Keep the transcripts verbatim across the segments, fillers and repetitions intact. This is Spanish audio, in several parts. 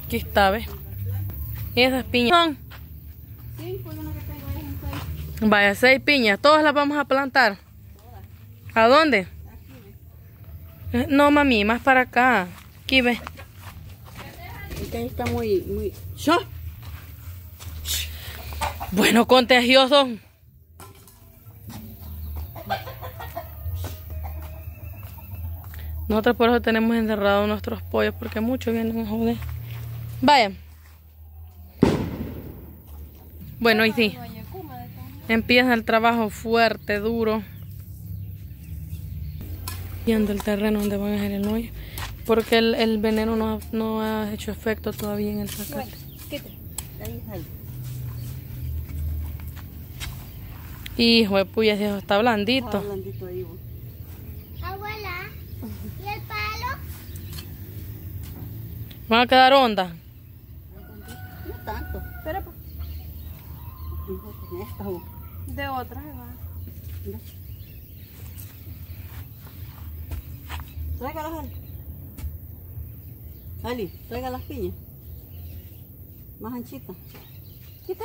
Aquí está, ¿ves? ¿Y esas piñas son? Sí, pues una que tengo ahí en seis. Vaya, seis piñas. ¿Todas las vamos a plantar? ¿A dónde? Aquí, ve. No, mami, más para acá. Aquí, ve. Este ahí está muy, muy... ¡Shh! Bueno, contagioso. Nosotros por eso tenemos encerrados nuestros pollos, porque muchos vienen a joder. Vaya. Bueno, y sí. Empieza el trabajo fuerte, duro. Viendo el terreno donde van a hacer el hoyo. Porque el, el veneno no ha, no ha hecho efecto todavía en el zacate. Quítate. Ahí sale. Hijo de puya, eso está blandito. Está blandito ahí, vos. Abuela, ¿y el palo? Van a quedar ondas. No tanto. Espera, pues. Esta, vos. De otra se va. Mira. Tráigalas, Ali. Ali, traiga las piñas. Más anchitas. Quita.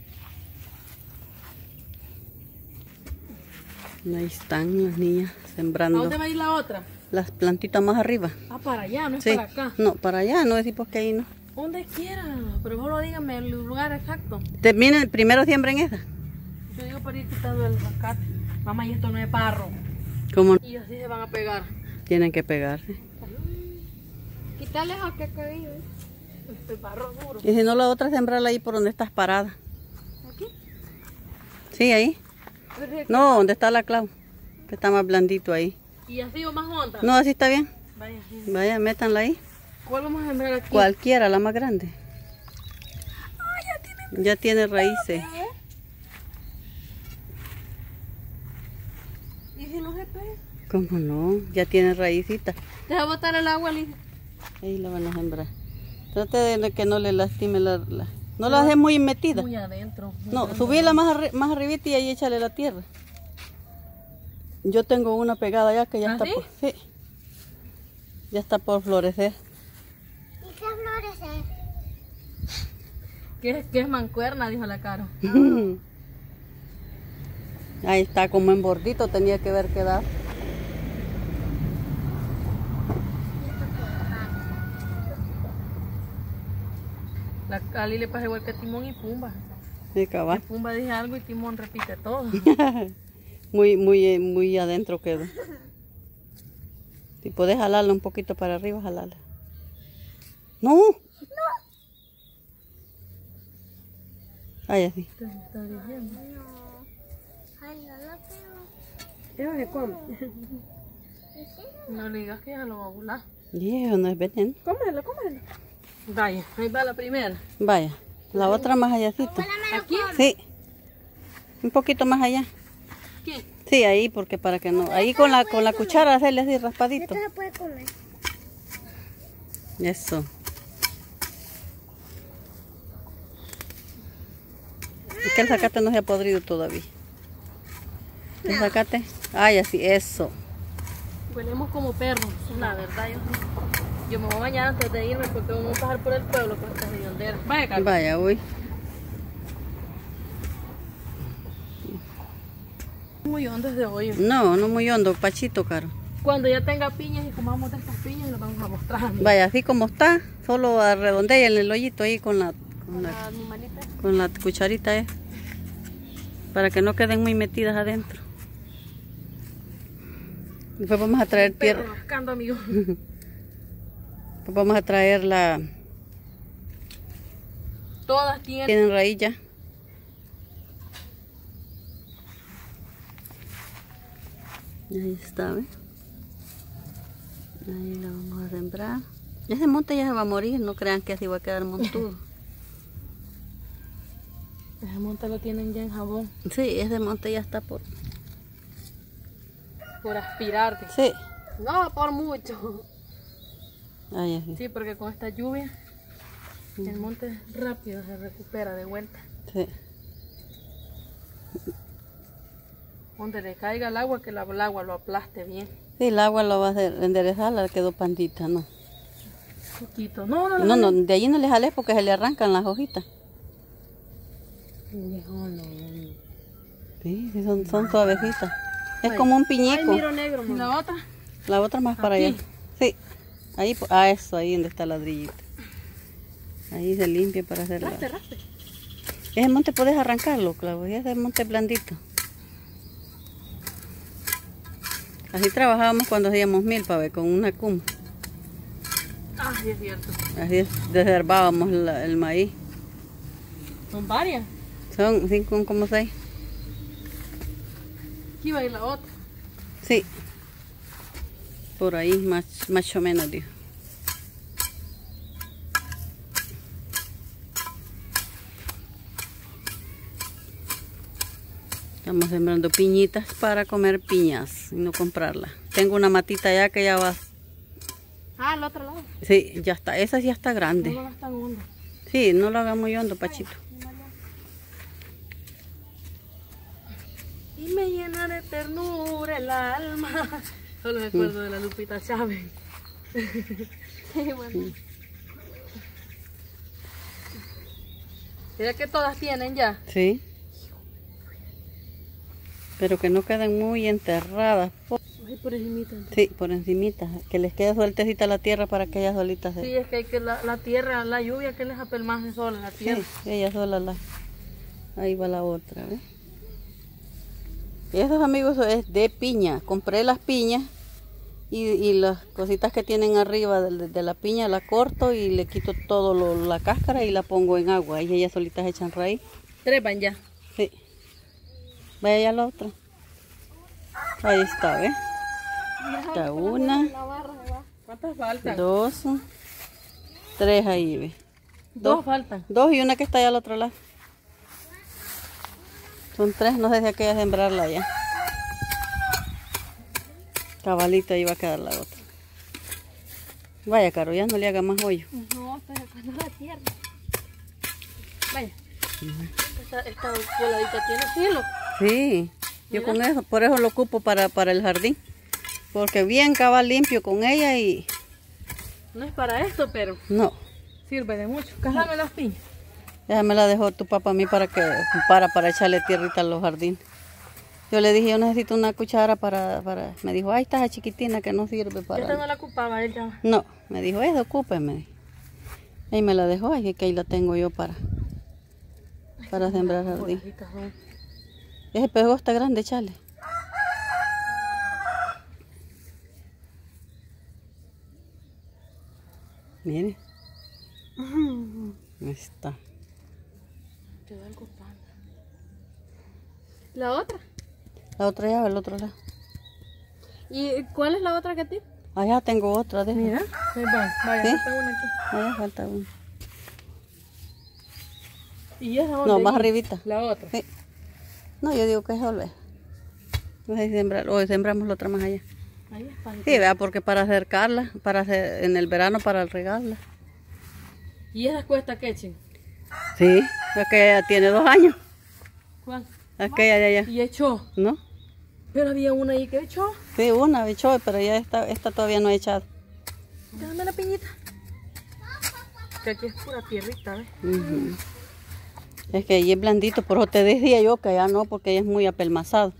Ahí están las niñas ¿A sembrando dónde va a ir la otra? las plantitas más arriba. Ah, para allá, no es Sí. para acá. No, para allá, no decir porque ahí no. Donde quiera, pero solo dígame el lugar exacto. Terminen, primero siembren esa. Yo digo para ir quitando el zacate. Mamá, y esto no es barro. Como Y así se van a pegar. tienen que pegarse. Quítale a que caído. Este barro duro. Y si no, la otra sembrarla ahí por donde estás parada. ¿Aquí? Sí, ahí. No, donde está la clavo. Que está más blandito ahí. Y así o más honda. No, así está bien. Vaya, sí. Vaya, métanla ahí. ¿Cuál vamos a sembrar aquí? Cualquiera, la más grande. Ya tiene raíces. ¿Y si no se pega? ¿Cómo no? Ya tiene raícitas. Deja botar el agua, Liz. Ahí la van a sembrar. Trate de que no le lastime la... la- no la deje muy metida. Muy adentro. muy No, grande. subíla más, arri- más arribita y ahí échale la tierra. Yo tengo una pegada ya que ya ¿Ah, está sí? por... Sí. Ya está por florecer. ¿Y qué florecer? ¿Qué, qué es mancuerna? Dijo la Caro. Ahí está, como en bordito tenía que haber quedado. La Cali le pasa igual que Timón y Pumba. Sí, cabal. Pumba dice algo y Timón repite todo. Muy, muy, eh, muy adentro quedó. Si puedes jalarla un poquito para arriba, jalarla. No. No. Ay, así. ¿Qué está diciendo? Ay, no lo pego. ¿Qué se come? No le digas que ya lo va a volar. Y eso no es veneno. Cómelo, cómelo. Vaya, ahí va la primera. Vaya, la otra más allácito. ¿Aquí? Sí. Un poquito más allá. ¿Qué? Sí, ahí, porque para que no. Ahí con la con la cuchara hacerle así raspadito. Esto se puede comer. Eso. Es que el zacate no se ha podrido todavía. El zacate. Ay, así, eso. Huelemos como perros, la verdad. Yo, yo me voy a bañar antes de irme porque vamos a pasar por el pueblo con estas riñonderas. Vaya, Carlos. Vaya, uy. Muy hondo desde hoy. No, no muy hondo, pachito, caro. Cuando ya tenga piñas y comamos de estas piñas, las vamos a mostrar. Vaya, así como está, solo arredondea en el hoyito ahí con la, con la, La animalita. con la cucharita, eh, para que no queden muy metidas adentro. Después vamos a traer Perro tierra. rascando, amigo. Después vamos a traer la... Todas tienen. Tienen raíz ya. Ahí está, ¿ves? Ahí la vamos a sembrar. Ese monte ya se va a morir, no crean que así va a quedar montudo. Ese monte lo tienen ya en jabón. Sí, ese monte ya está por... Por aspirarte. Sí. No, por mucho. Ay, así. Sí, porque con esta lluvia, el monte rápido se recupera de vuelta. Sí. Donde le caiga el agua, que la- el agua lo aplaste bien. Sí, el agua lo va a hacer enderezar, la quedó pandita, ¿no? Poquito. No, no, No, no, de allí no le jales porque se le arrancan las hojitas. No, no. Sí, sí, son, son suavecitas. Es Ay. como un Ay, piñeco. miro negro, ¿y la otra? La otra más para Aquí. allá. Sí. Ahí, ah, eso, ahí donde está el ladrillito. Ahí se limpia para hacer la... Raspe, raspe. Ese monte puedes arrancarlo, Claudia, ese monte blandito. Así trabajábamos cuando hacíamos milpa, ¿ve? Con una cuma. Ah, sí es cierto. Así desherbábamos la- el maíz. Son varias. Son cinco, como seis. Aquí va a ir la otra. Sí. Por ahí, más, más o menos, dijo. Estamos sembrando piñitas para comer piñas y no comprarlas. Tengo una matita ya que ya va. Ah, al otro lado. Sí, ya está. Esa ya está No grande. lo gastan hondo. Sí, no lo haga muy hondo, Pachito. Y me llena de ternura el alma. Solo me acuerdo de la Lupita Chávez. Qué bueno. Mira que todas tienen ya. Sí. Pero que no queden muy enterradas. po- Ay, por encimita. Sí, por encimita. Que les quede sueltecita la tierra para que ellas solitas se... Sí, es que hay que la, la tierra, la lluvia que les apelmaje sola la tierra. Sí, ella sola la... Ahí va la otra, ¿ves? Y esos, amigos, es de piña. Compré las piñas y, y las cositas que tienen arriba de, de la piña la corto y le quito todo lo- la cáscara y la pongo en agua. Y ellas solitas echan raíz. Trepan ya. Sí. Vaya ya la otra. Ahí está, ¿ves? Está una, ¿Cuántas faltan? dos, tres ahí, ¿ves? Dos faltan. Dos y una que está allá al otro lado. Son tres, no sé si aquella sembrarla ya. Cabalito, ahí va a quedar la otra. Vaya, Caro, ya no le haga más hoyo. No, estoy sacando la tierra. Vaya. Esta, esta coladita tiene filo. Sí, yo con eso, por eso lo ocupo para, para el jardín. Porque bien cabal limpio con ella y... No es para esto, pero No, sirve de mucho. Cásame las piñas. ella me la dejó tu papá a mí para que para, para echarle tierrita a los jardines. Yo le dije, yo necesito una cuchara para... para... Me dijo, ahí está esa chiquitina que no sirve para... Esta no la ocupaba ella. No, me dijo, eso ocúpeme. Y me la dejó, y que ahí la tengo yo para... Para sembrar jardín. Coladitas son. Ese pego está grande, chale. Mire. Ahí está. Te da algo panda. ¿La otra? La otra ya, el otro lado. ¿Y cuál es la otra que tiene? Allá tengo otra, deja. Mira, ahí va. Vaya, ¿Sí? falta una aquí. Allá falta una. ¿Y esa dónde? No, más Ahí. arribita. La otra. Sí. No, yo digo que es volver. No sé si sembrar, o sembramos la otra más allá. Ahí está. Sí, vea, porque para acercarla, para hacer, en el verano para regarla. ¿Y esas cuesta que echen? Sí, aquella tiene dos años. ¿Cuál? Aquella de allá. Y echó. ¿No? Pero había una ahí que echó. Sí, una echó, pero ya esta, esta todavía no ha echado. Déjame la piñita. Que aquí es pura tierrita, ¿ves? Ujú. Es que ahí es blandito, por eso te decía yo que allá no, porque allá es muy apelmazado.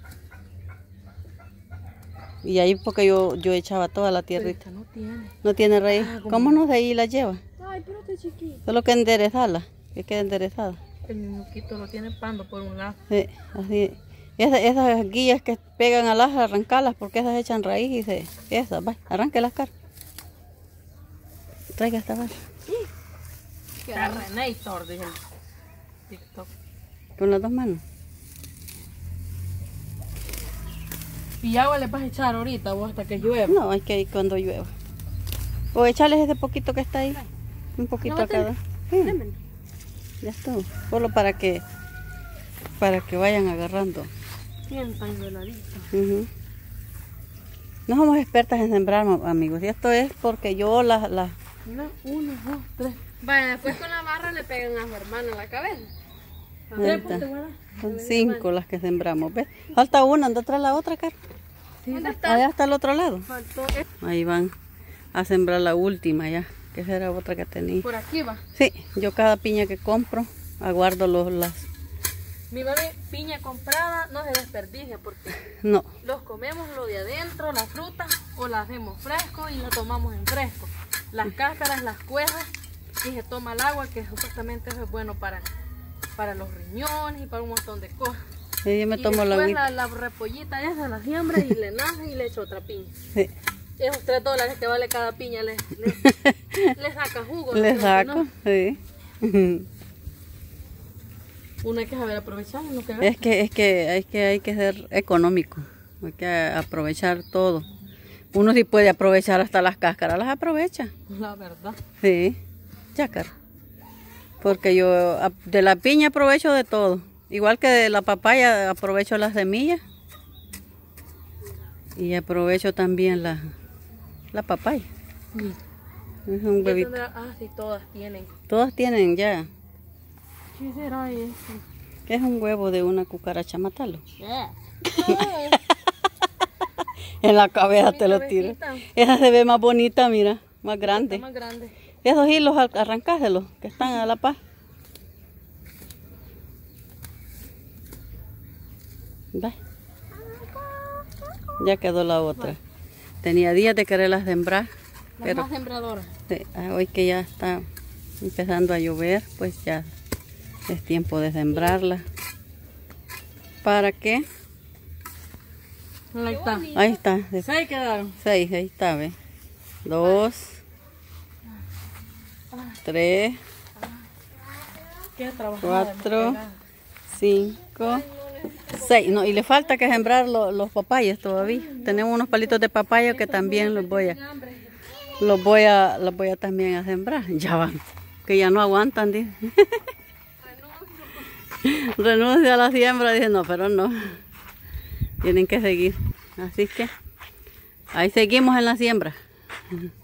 Y ahí porque yo, yo echaba toda la Pero tierrita. esta no tiene. No tiene raíz. Ah, ¿cómo? ¿Cómo no de ahí la lleva? Ay, pero está chiquito. Solo que enderezarla, que quede enderezada. El minuquito lo tiene pando por un lado. Sí, así. Esas, esas guías que pegan a las, arrancarlas, porque esas echan raíz y se... Esas, va, arranque las caras. Traiga esta vara. Carrenator, dije el TikTok. Con las dos manos. ¿Y agua le vas a echar ahorita o hasta que llueva? No, hay que ir cuando llueva. O echarles ese poquito que está ahí. Un poquito ¿No a cada. Sí, Démelo. ya está. Solo para que para que vayan agarrando. Bien tan veladito. Ujú. No somos expertas en sembrar, ma- amigos. Y esto es porque yo las... las Una, uno, dos, tres. Vaya, después con la barra le pegan a su hermano en la cabeza. ahí está. Son cinco las que sembramos. ¿Ves? Falta una, anda atrás la otra, cara. Sí, ¿Dónde está? Allá está al otro lado. faltó. Ahí van a sembrar la última ya. que esa era otra que tenía. Por aquí va. Sí, yo cada piña que compro, aguardo los, las... Mi mami, piña comprada no se desperdicia porque No, los comemos lo de adentro, la fruta, o la hacemos fresco y la tomamos en fresco. Las cáscaras, las cuejas y se toma el agua, que supuestamente eso es bueno para, para los riñones y para un montón de cosas. sí, yo me y tomo la después agüita. la, la repollita esa la siembra y le nace y le echo otra piña. Sí. Esos tres dólares que vale cada piña le, le, le saca jugo. Le ¿no? saco, ¿No? sí. Uno hay que saber aprovechar lo que ve. Es que, es que hay que hay que ser económico, hay que aprovechar todo. Uno sí puede aprovechar hasta las cáscaras, las aprovecha. La verdad. Sí, chácara. Porque yo a- de la piña aprovecho de todo. Igual que de la papaya aprovecho las semillas. Y aprovecho también la, la papaya. Es un ¿Qué huevito. tendrá? Ah, sí, todas tienen. Todas tienen ya. ¿Qué será eso? ¿Qué es un huevo de una cucaracha? Matalo. En la cabeza Mi te lo tiro. cabecita. Esa se ve más bonita, mira, más grande. Está más grande. Esos hilos ar- arrancáselos, que están a la paz. Ve. Ya quedó la otra. Tenía días de quererlas sembrar, Las pero más sembradoras. sí, ah, hoy que ya está empezando a llover, pues ya es tiempo de sembrarla. ¿Para qué? Ahí está. Ahí está, de Seis quedaron. seis, ahí está, ve. Dos, tres, Qué trabajo. cuatro, cinco, seis. No, y le falta que sembrar lo- los papayas todavía. Tenemos unos palitos de papaya que también los voy a, los voy a, los voy a también a sembrar. Ya van, que ya no aguantan, dice. Renuncia a la siembra, dice, no, pero no. Tienen que seguir. Así que ahí seguimos en la siembra.